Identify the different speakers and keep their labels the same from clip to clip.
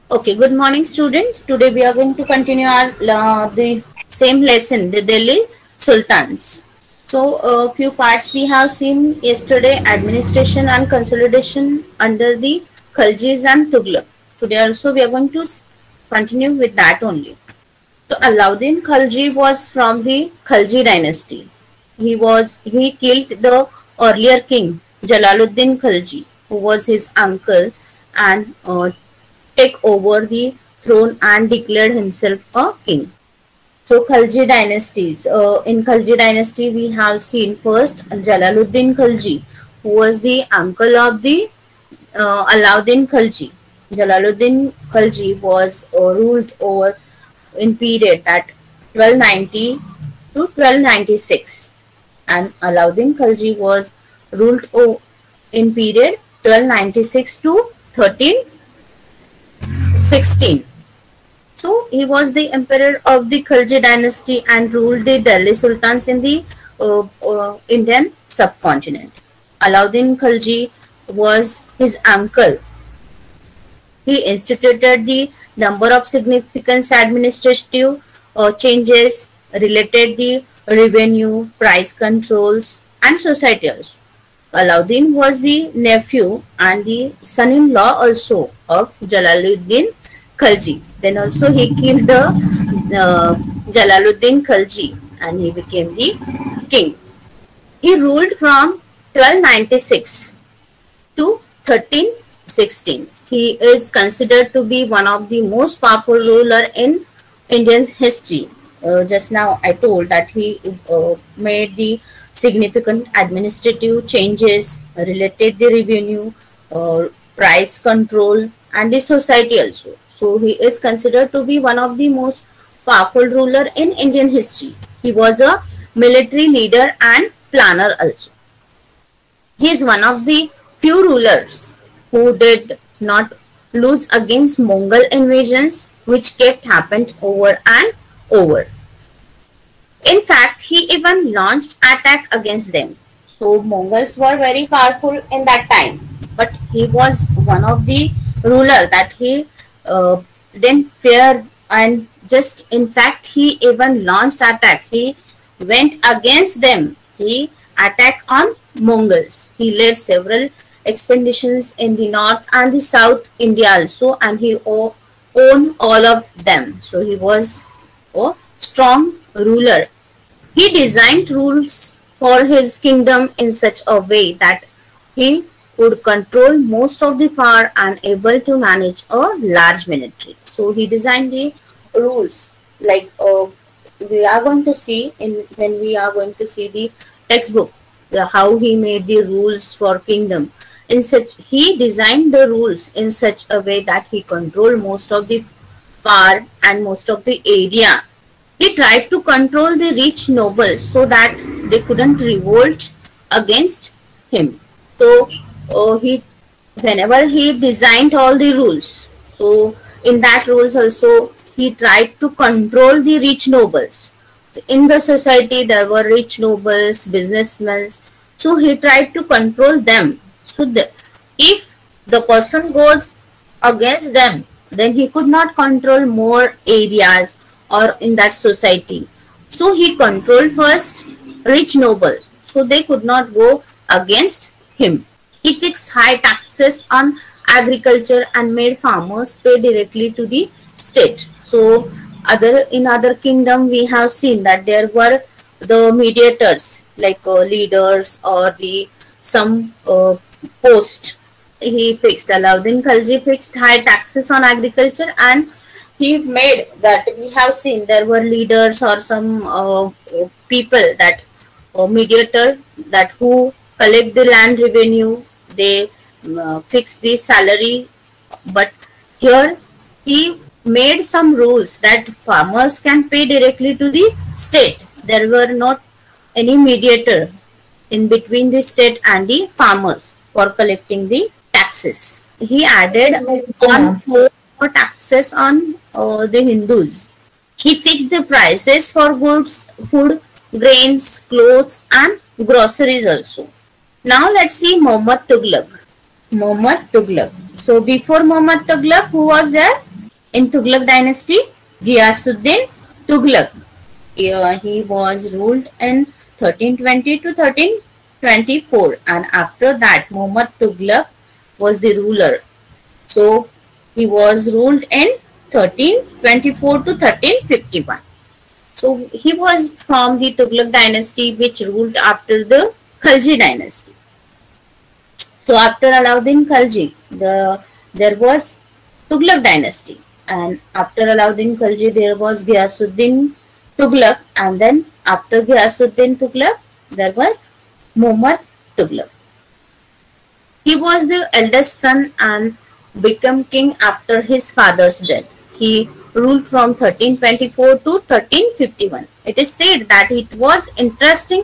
Speaker 1: Okay, good morning, student. Today we are going to continue our the same lesson, the Delhi Sultans. So, a few parts we have seen yesterday: administration and consolidation under the Khaljis and Tughlaq. Today also we are going to continue with that only. So, Alauddin Khalji was from the Khalji dynasty. He killed the earlier king Jalaluddin Khalji, who was his uncle, and take over the throne and declared himself a king. So Khalji dynasties. In Khalji dynasty, we have seen first Jalaluddin Khalji, who was the uncle of the Alauddin Khalji. Jalaluddin Khalji was ruled over in period at 1290 to 1296, and Alauddin Khalji was ruled in period 1296 to 1316. So he was the emperor of the Khalji dynasty and ruled the Delhi Sultans in the Indian subcontinent. Alauddin Khalji was his uncle. He instituted the number of significant administrative changes related the revenue, price controls, and societies. Alauddin was the nephew and the son-in-law also of Jalaluddin Khalji. Then also he killed the Jalaluddin Khalji and he became the king. He ruled from 1296 to 1316. He is considered to be one of the most powerful ruler in Indian history. Just now I told that he made the significant administrative changes related the revenue, price control, and the society also. So he is considered to be one of the most powerful ruler in Indian history. He was a military leader and planner also. He is one of the few rulers who did not lose against Mongol invasions, which kept happening over and over. In fact, he even launched attack against them. So Mongols were very powerful in that time, but he was one of the ruler that he didn't fear, and just in fact he even launched attack. He went against them. He attacked on Mongols. He led several expeditions in the north and the south India also, and he owned all of them. So he was a strong ruler. He designed rules for his kingdom in such a way that he would control most of the power and able to manage a large military. So he designed the rules like we are going to see when we are going to see the textbook, how he made the rules for kingdom. He designed the rules in such a way that he controlled most of the power and most of the area. He tried to control the rich nobles so that they couldn't revolt against him. So whenever he designed all the rules, so in that rules also he tried to control the rich nobles. So in the society there were rich nobles, businessmen. So he tried to control them. So if the person goes against them, then he could not control more areas or in that society. So he controlled first rich nobles, so they could not go against him. He fixed high taxes on agriculture and made farmers pay directly to the state. So in other kingdom we have seen that there were the mediators like leaders or some post. Alauddin Khalji fixed high taxes on agriculture, and he made that we have seen there were leaders or some people that mediator that who collect the land revenue. They fix the salary, but here he made some rules that farmers can pay directly to the state. There were not any mediator in between the state and the farmers for collecting the taxes. He added on 4 more taxes on the Hindus. He fixed the prices for goods, food, grains, clothes, and groceries also. Now let's see Muhammad Tughlaq. Muhammad Tughlaq. So before Muhammad Tughlaq, who was there? in Tughlaq dynasty? Ghiyasuddin Tughlaq. He was ruled in 1320 to 1324, and after that Muhammad Tughlaq was the ruler. So he was ruled in 1324 to 1351. So he was from the Tughlaq dynasty, which ruled after the Khalji dynasty. So after Alauddin Khalji, there was Tughlaq dynasty, and after Alauddin Khalji there was Ghiyasuddin Tughlaq, and then after Ghiyasuddin Tughlaq there was Muhammad Tughlaq. He was the eldest son and became king after his father's death. He ruled from 1324 to 1351. It is said that he was interesting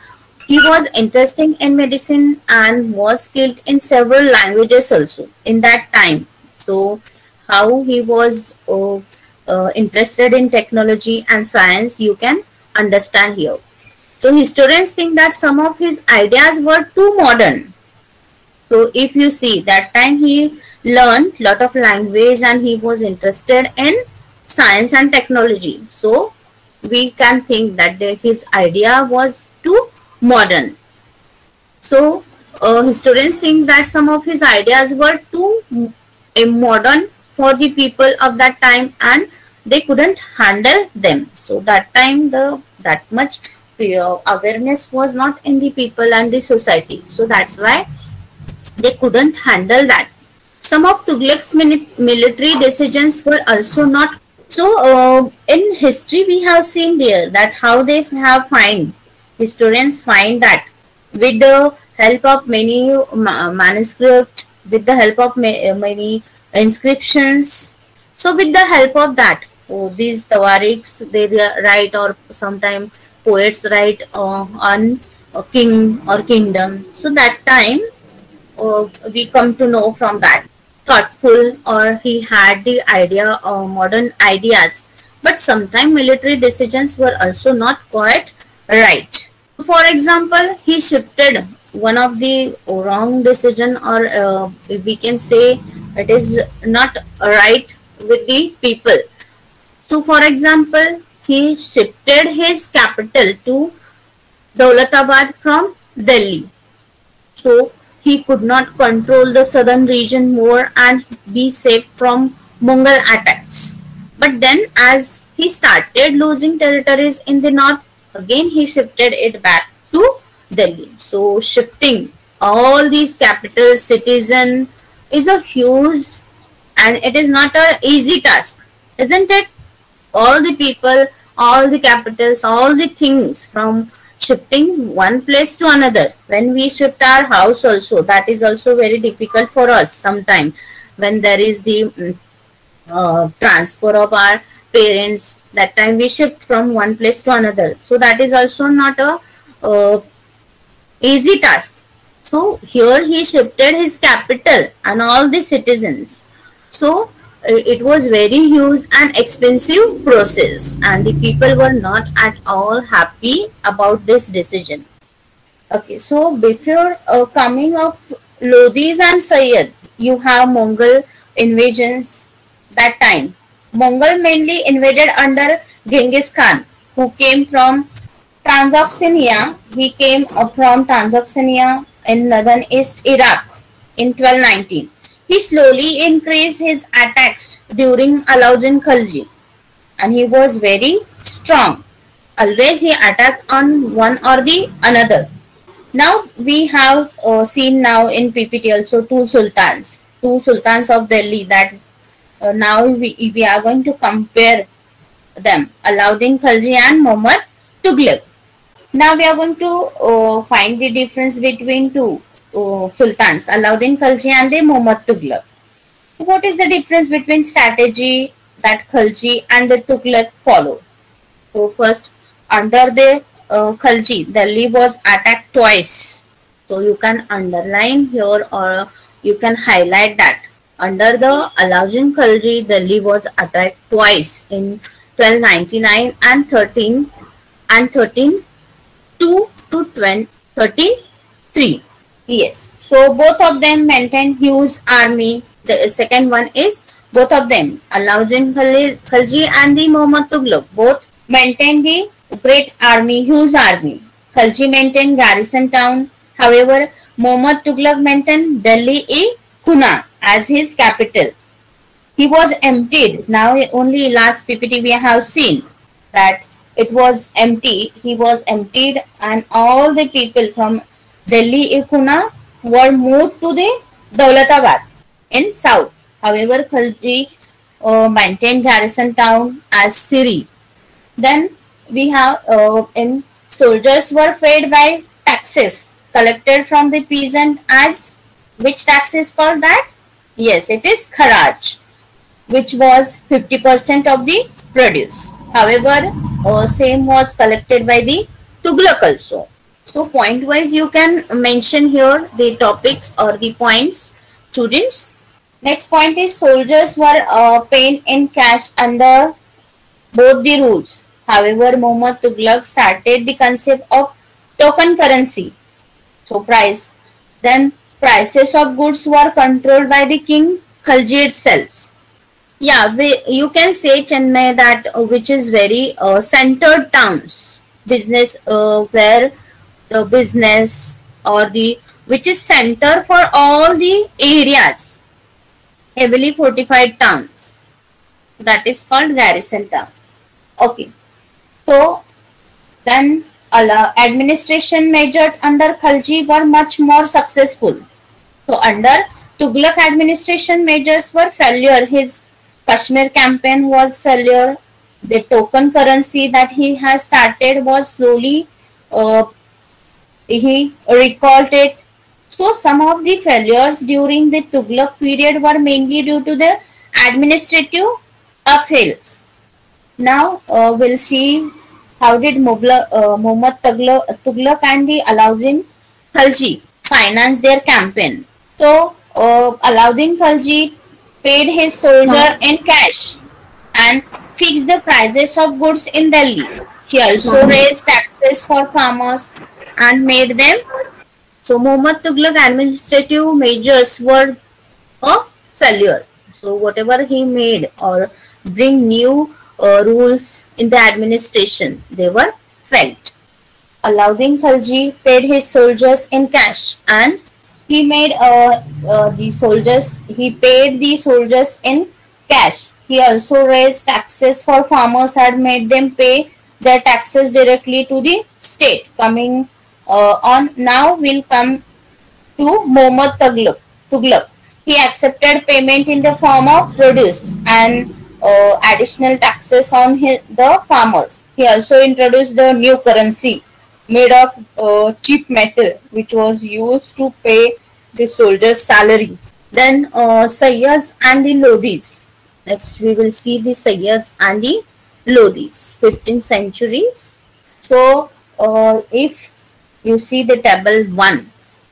Speaker 1: in medicine and was skilled in several languages also in that time. So how he was interested in technology and science, you can understand here. So historians think that some of his ideas were too modern. So if you see, that time he learned lot of language and he was interested in science and technology. So we can think that his idea was too modern. So historians think that some of his ideas were too modern for the people of that time and they couldn't handle them. So that time that much awareness was not in the people and the society. So that's why they couldn't handle that. Some of Tughlaq's military decisions were also not. So in history we have seen there that how they have historians find that with the help of many manuscripts, with the help of many inscriptions. So with the help of that, these tawarikhs they write, or sometimes poets write on a king or kingdom. So that time we come to know from that. Thoughtful, or he had the idea of modern ideas, but sometimes military decisions were also not quite right. For example, he shifted one of the wrong decision, or we can say it is not right with the people. So for example, he shifted his capital to Daulatabad from Delhi. So he could not control the southern region more and be safe from Mongol attacks. But then as he started losing territories in the north, again he shifted it back to Delhi. So shifting all these capital citizen is a huge, and it is not an easy task, isn't it? All the people, all the capitals, all the things, from shifting one place to another. When we shift our house also, that is also very difficult for us sometimes, when there is the transfer of our parents. That time we shift from one place to another. So that is also not a easy task. So here he shifted his capital and all the citizens. So it was very huge and expensive process, and the people were not at all happy about this decision. Okay, so before coming of Lodhis and Sayyid, you have Mongol invasions. That time Mongol mainly invaded under Genghis Khan, who came from Transoxania. He came from Transoxania in northern East Iraq in 1219. He slowly increased his attacks during Alauddin Khalji, and he was very strong. Always he attacked on one or the another. Now we have seen now in PPT also two sultans of Delhi, that now we are going to compare them, Alauddin Khalji and Muhammad Tughlaq. Now we are going to find the difference between two sultans, Alauddin Khalji and the Muhammad Tughlaq. What is the difference between strategy that Khalji and the Tughlaq follow? So first, under the Khalji, Delhi was attacked twice. So you can underline here, or you can highlight that. Under the Alauddin Khalji, Delhi was attacked twice in 1299 and 1302 to 1303. Yes, so both of them maintained huge army. The second one is both of them, Alauddin Khalji and the Muhammad Tughlaq, both maintained the great army, huge army. Khalji maintained garrison town. However, Muhammad Tughlaq maintained Delhi-e-Kuna as his capital. He was emptied. Now only last PPT we have seen that it was empty. He was emptied and all the people from Delhi-e-Kuna were moved to the Daulatabad in south. However, Khalji maintained garrison town as Siri. Then we have in soldiers were paid by taxes collected from the peasant as which tax is called that? Yes, it is Kharaj, which was 50% of the produce. However, same was collected by the Tughlaq also. So point wise you can mention here the topics or the points, students. Next point is soldiers were paid in cash under both the rules. However, Muhammad Tughlaq started the concept of token currency. So price. Then prices of goods were controlled by the king Khalji itself. Yeah, you can say Chennai that which is very centered towns, business where the business or the which is center for all the areas, heavily fortified towns. That is called garrison town. Okay, so then administration measured under Khalji were much more successful. So under Tughlaq administration measures were failure. His Kashmir campaign was failure. The token currency that he has started was slowly he recalled it. So some of the failures during the Tughlaq period were mainly due to the administrative affairs. Now we'll see how did Muhammad Tughlaq and the Alauddin Khalji finance their campaign. So Alauddin Khalji paid his soldier in cash and fixed the prices of goods in Delhi. He also raised taxes for farmers and made them. So Muhammad Tughlaq administrative measures were a failure. So whatever he made or bring new rules in the administration, they were failed. Alauddin Khalji paid his soldiers in cash and he made he paid the soldiers in cash. He also raised taxes for farmers and made them pay their taxes directly to the state. Coming on, now we'll come to Muhammad Tughlaq. He accepted payment in the form of produce and additional taxes on the farmers. He also introduced the new currency made of cheap metal, which was used to pay the soldiers' salary. Then Sayyads and the Lodhis. Next we will see the Sayyads and the Lodhis, 15th centuries. So if you see the table 1,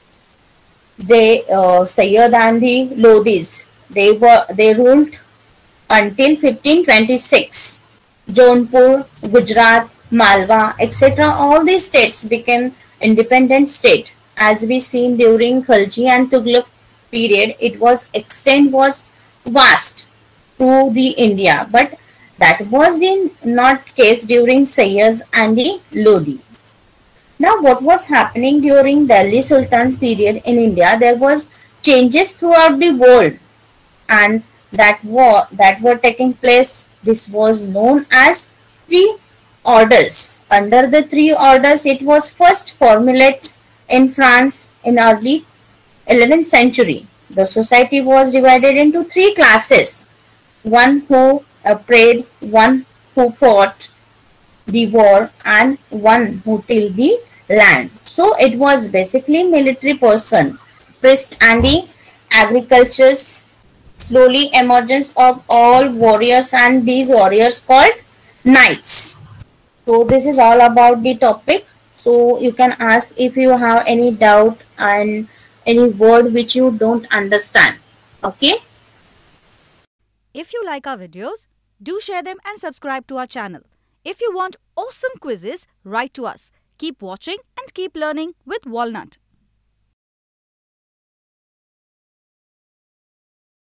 Speaker 1: they Sayyad and the Lodhis, they ruled until 1526. Jaunpur, Gujarat, Malwa, etc. all these states became independent state. As we seen during Khalji and Tughlaq period, extent was vast to the India, but that was the not case during Sayyads and the Lodhi. Now what was happening during Delhi Sultan's period in India? There was changes throughout the world and that were taking place. This was known as three orders. Under the three orders, it was first formulated in France in early 11th century. The society was divided into three classes. One who prayed, one who fought the war, and one who tilled the land. So it was basically military person, priest and the agricultures. Slowly emergence of all warriors and these warriors called knights. So this is all about the topic. So you can ask if you have any doubt and any word which you don't understand. Okay.
Speaker 2: If you like our videos, do share them and subscribe to our channel. If you want awesome quizzes, write to us. Keep watching and keep learning with Walnut.